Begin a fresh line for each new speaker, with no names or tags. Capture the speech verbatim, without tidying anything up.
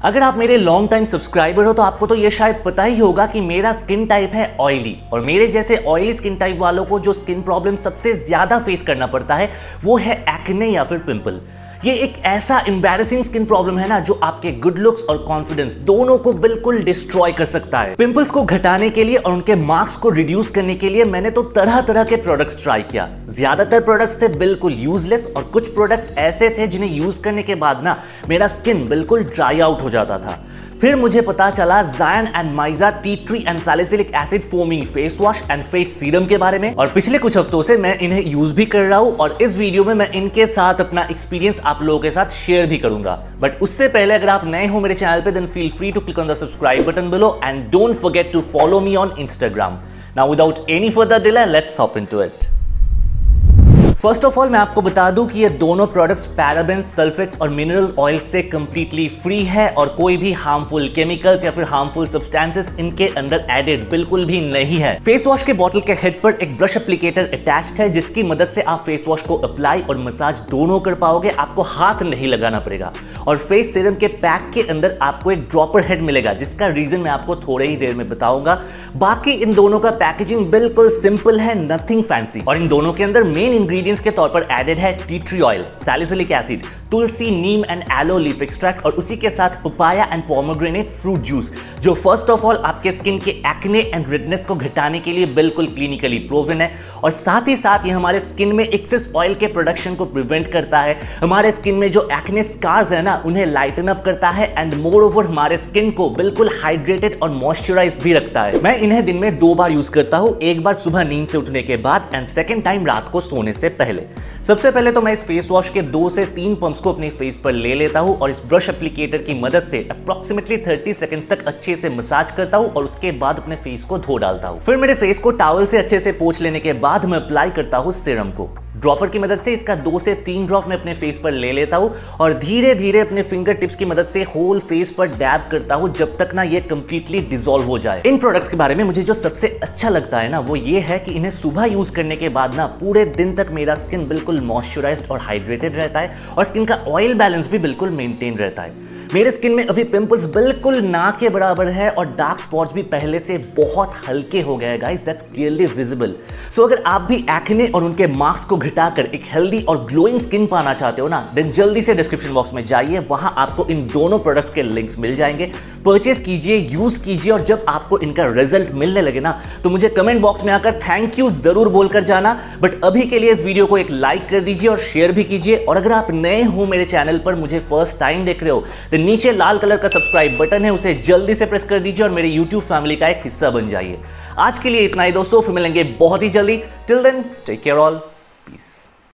अगर आप मेरे लॉन्ग टाइम सब्सक्राइबर हो तो आपको तो ये शायद पता ही होगा कि मेरा स्किन टाइप है ऑयली, और मेरे जैसे ऑयली स्किन टाइप वालों को जो स्किन प्रॉब्लम सबसे ज्यादा फेस करना पड़ता है वो है एक्ने या फिर पिंपल। ये एक ऐसा एम्बैरेसिंग स्किन प्रॉब्लम है ना जो आपके गुड लुक्स और कॉन्फिडेंस दोनों को बिल्कुल डिस्ट्रॉय कर सकता है। पिंपल्स को घटाने के लिए और उनके मार्क्स को रिड्यूस करने के लिए मैंने तो तरह तरह के प्रोडक्ट्स ट्राई किया। ज्यादातर प्रोडक्ट्स थे बिल्कुल यूजलेस और कुछ प्रोडक्ट्स ऐसे थे जिन्हें यूज करने के बाद ना मेरा स्किन बिल्कुल ड्राई आउट हो जाता था। फिर मुझे पता चला Zayn and Myza tea tree and salicylic acid foaming face wash and face serum के बारे में, और पिछले कुछ हफ्तों से मैं इन्हें यूज भी कर रहा हूं और इस वीडियो में मैं इनके साथ अपना एक्सपीरियंस आप लोगों के साथ शेयर भी करूंगा। बट उससे पहले अगर आप नए हो मेरे चैनल पे then feel free to click on the subscribe button below and don't forget to follow me on Instagram. Now without any further delay let's hop into it. First of all मैं आपको बता दूं कि ये दोनों products parabens, sulphates और mineral oil से completely free है और कोई भी हार्मफुल केमिकल्स या फिर हार्मफुल सब्सटेंसेस इनके अंदर एडेड बिल्कुल भी नहीं है। फेस वॉश के बोतल के हेड पर एक ब्रश एप्लीकेटर अटैच्ड है जिसकी मदद से आप फेस वॉश को अप्लाई और मसाज दोनों कर पाओगे, आपको हाथ नहीं लगाना पड़ेगा। और फेस सीरम के पैक के अंदर आपको एक ड्रॉपर हेड मिलेगा जिसका रीजन मैं आपको थोड़े ही देर में बताऊंगा। बाकी इन दोनों का पैकेजिंग बिल्कुल सिंपल है, नथिंग फैंसी, और इन दोनों के अंदर मेन इंग्रेडिएंट्स के तौर पर एडेड है tea tree oil, salicylic acid, tulsi, neem and aloe leaf extract और उसी के साथ papaya and pomegranate fruit juice, जो फर्स्ट ऑफ ऑल आपके स्किन के एक्ने एंड रेडनेस को घटाने के लिए बिल्कुल क्लिनिकली प्रूवन है, और साथ ही साथ ये हमारे स्किन में एक्सेस ऑयल के प्रोडक्शन को प्रिवेंट करता है। हमारे स्किन में जो एक्ने स्कार्स है ना उन्हें लाइटन अप करता है एंड मोर ओवर हमारे स्किन को बिल्कुल हाइड्रेटेड और मॉइस्चराइज भी रखता है। मैं इन्हें दिन में दो बार यूज करता हूं, एक बार सुबह नींद से उठने के बाद एंड सेकेंड टाइम रात को सोने से पहले। सबसे पहले तो मैं इस फेस वॉश के दो से तीन पंप्स को अपने फेस पर ले लेता हूं और इस ब्रश एप्लीकेटर की मदद से अप्रोक्सीमेटली तीस सेकंड्स तक अच्छे से मसाज करता हूं और उसके बाद अपने फेस को धो डालता हूं। फिर मेरे फेस को टॉवल से अच्छे से पोंछ लेने के बाद मैं अप्लाई करता हूं सीरम को। ड्रॉपर की मदद से इसका दो से तीन ड्रॉप मैं अपने फेस पर ले लेता हूं और धीरे धीरे अपने फिंगर टिप्स की मदद से होल फेस पर डैब करता हूं जब तक ना ये कंप्लीटली डिसॉल्व हो जाए। इन प्रोडक्ट्स के बारे में मुझे जो सबसे अच्छा लगता है ना वो ये है कि इन्हें सुबह यूज करने के बाद ना पूरे दिन तक मेरा स्किन बिल्कुल मॉइस्चराइज्ड और हाइड्रेटेड रहता है और स्किन का ऑयल बैलेंस भी बिल्कुल मेंटेन रहता है। मेरे स्किन में अभी पिंपल्स बिल्कुल ना के बराबर है और डार्क स्पॉट्स भी पहले से बहुत हल्के हो गए guys, that's clearly visible. So अगर आप भी एक्ने और उनके मार्क्स को घटाकर एक हेल्दी और ग्लोइंग स्किन पाना चाहते हो ना देन जल्दी से डिस्क्रिप्शन बॉक्स में जाइए, वहां आपको इन दोनों प्रोडक्ट्स के लिंक्स मिल जाएंगे। परचेज कीजिए, यूज कीजिए और जब आपको इनका रिजल्ट मिलने लगे ना तो मुझे कमेंट बॉक्स में आकर थैंक यू जरूर बोलकर जाना। बट अभी के लिए इस वीडियो को एक लाइक कर दीजिए और शेयर भी कीजिए, और अगर आप नए हो मेरे चैनल पर, मुझे फर्स्ट टाइम देख रहे हो तो नीचे लाल कलर का सब्सक्राइब बटन है, उसे जल्दी से प्रेस कर दीजिए और मेरे यूट्यूब फैमिली का एक हिस्सा बन जाइए। आज के लिए इतना ही दोस्तों, फिर मिलेंगे बहुत ही जल्दी। Till then take care all, piece.